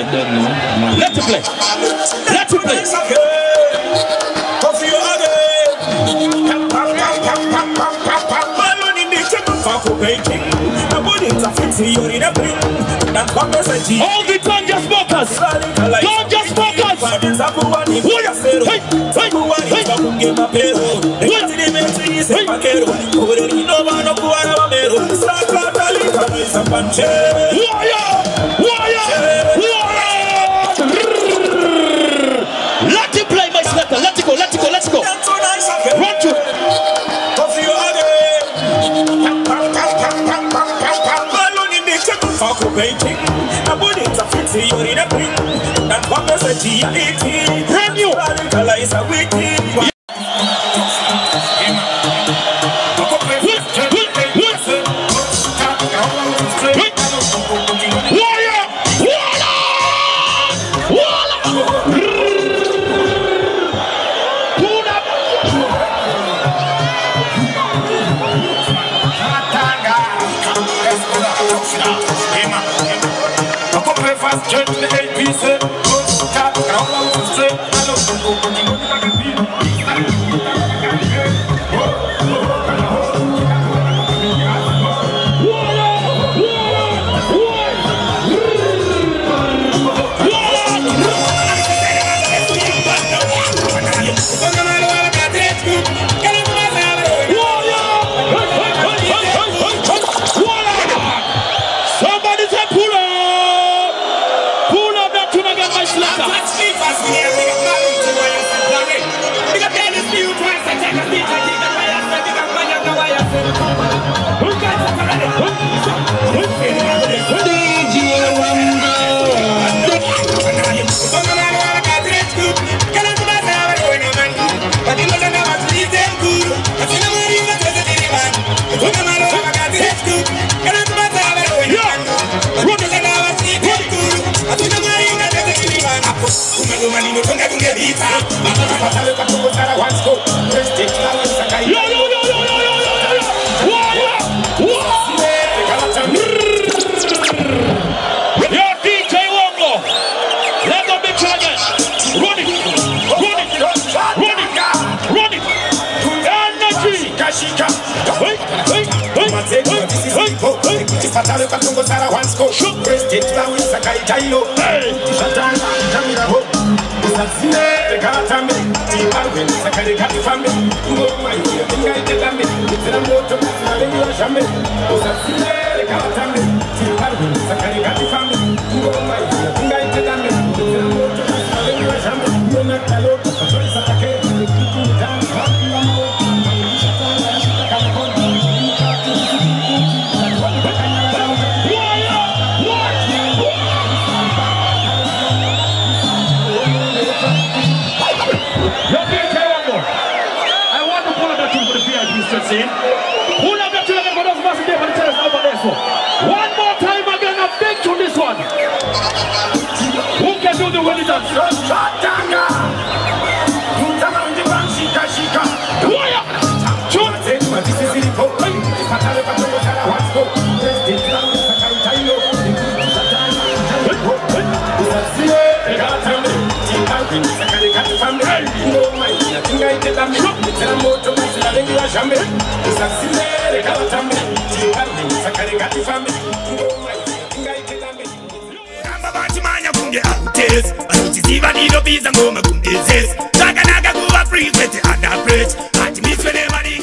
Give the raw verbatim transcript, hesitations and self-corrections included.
Let it play. Let it play. All the ganja smokers, ganja smokers. Let it play, my selector. Let it go, let it go, let's go. Run to brand new. Even if you be the moment, this is Jaga Naga go a free with the other bridge. And miss whenever